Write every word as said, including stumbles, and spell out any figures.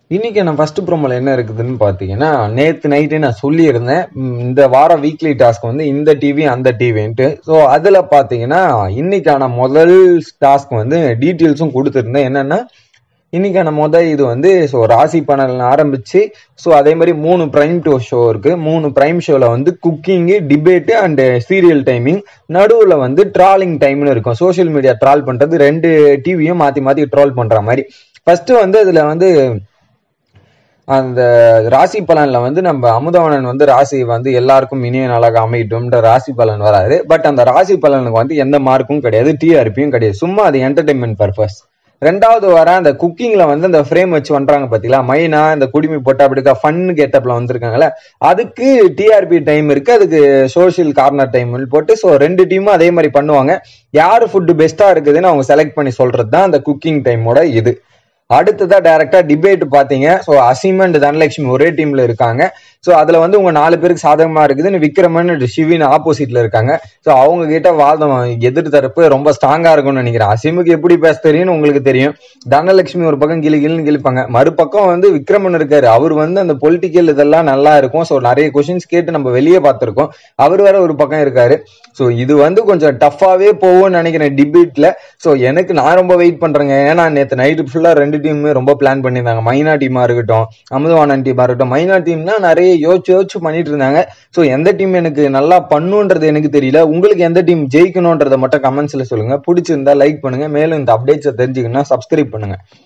இன்னைக்கு நான் ஃபர்ஸ்ட் ப்ரோமோல என்ன இருக்குதுன்னு பாத்தீங்கன்னா, நேத்து நைட்டே நான் சொல்லியிருந்தேன். ம், இந்த வாரம் வீக்லி டாஸ்க் வந்து இந்த டிவி அந்த டிவின்ட்டு. ஸோ அதுல பாத்தீங்கன்னா இன்னைக்கான முதல் டாஸ்க் வந்து டீட்டெயில்ஸும் கொடுத்துருந்தேன். என்னன்னா இன்னைக்கான முதல் இது வந்து ஸோ ராசி பலன் ஆரம்பிச்சு ஸோ அதே மாதிரி மூணு பிரைம் டூ ஷோ இருக்கு. மூணு பிரைம் ஷோல வந்து குக்கிங்கு, டிபேட்டு அண்ட் சீரியல் டைமிங், நடுவில் வந்து ட்ராலிங் டைம்னு இருக்கும். சோஷியல் மீடியா ட்ரால் பண்றது, ரெண்டு டிவியும் மாத்தி மாத்தி ட்ரால் பண்ற மாதிரி. ஃபர்ஸ்ட் வந்து அதுல வந்து அந்த ராசி பலன்ல வந்து நம்ம அமுதவனன் வந்து ராசி வந்து எல்லாருக்கும் இனிய நாளாக அமையட்டும்ன்ற ராசி பலன் வராது. பட் அந்த ராசி பலனுக்கு வந்து எந்த மார்க்கும் கிடையாது, டிஆர்பியும் கிடையாது. சும்மா அது என்டர்டைன்மெண்ட் பர்பஸ். ரெண்டாவது வர அந்த குக்கிங்ல வந்து அந்த ஃப்ரேம் வச்சு பண்றாங்க பாத்தீங்களா, மைனா இந்த குடிமி போட்டா அப்படிக்கா ஃபன் கெட்டப்ல வந்திருக்காங்கல்ல, அதுக்கு டிஆர்பி டைம் இருக்கு, அதுக்கு சோஷியல் கார்னர் டைம் போட்டு ஸோ ரெண்டு டீமும் அதே மாதிரி பண்ணுவாங்க. யாரு ஃபுட் பெஸ்டா இருக்குதுன்னு அவங்க செலக்ட் பண்ணி சொல்றது தான் அந்த குக்கிங் டைமோட இது. அடுத்ததா டைரக்டா டிபேட் பாத்தீங்க. ஸோ அசீம் அண்ட் தனலட்சுமி ஒரே டீம்ல இருக்காங்க. ஸோ அதுல வந்து உங்க நாலு பேருக்கு சாதகமா இருக்குதுன்னு விக்ரமன் ஷிவின் ஆப்போசிட்ல இருக்காங்க. ஸோ அவங்க கிட்ட வாதம் எதிர் தரப்பு ரொம்ப ஸ்ட்ராங்கா இருக்கும்னு நினைக்கிறேன். அசீமுக்கு எப்படி பேச தெரியும்னு உங்களுக்கு தெரியும். தனலட்சுமி ஒரு பக்கம் கிளி கிளின்னு கிழிப்பாங்க, மறுபக்கம் வந்து விக்ரமன் இருக்காரு. அவர் வந்து அந்த பொலிட்டிக்கல் இதெல்லாம் நல்லா இருக்கும். ஸோ நிறைய கொஸ்டின்ஸ் கேட்டு நம்ம வெளியே பார்த்திருக்கோம். அவர் வேற ஒரு பக்கம் இருக்காரு. ஸோ இது வந்து கொஞ்சம் டஃப்பாவே போகும்னு நினைக்கிறேன் டிபேட்ல. ஸோ எனக்கு நான் ரொம்ப வெயிட் பண்றேங்க. ஏன்னா நேற்று நைட்டு ஃபுல்லா ரெண்டு டீமுமே ரொம்ப பிளான் பண்ணியிருந்தாங்க. மைனா டீமா இருக்கட்டும், அமுதவாணன் டீமா இருக்கட்டும். மைனா டீம்னா நிறைய யோசிச்சு யோசிச்சு பண்ணிட்டு இருந்தாங்க. ஸோ எந்த டீம் எனக்கு நல்லா பண்ணுன்றது எனக்கு தெரியல. உங்களுக்கு எந்த டீம் ஜெயிக்கணும்ன்றதை மட்டும் கமெண்ட்ஸ்ல சொல்லுங்க. பிடிச்சிருந்தா லைக் பண்ணுங்க. மேலும் இந்த அப்டேட்ஸை தெரிஞ்சுக்கணும்னா சப்ஸ்கிரைப் பண்ணுங்க.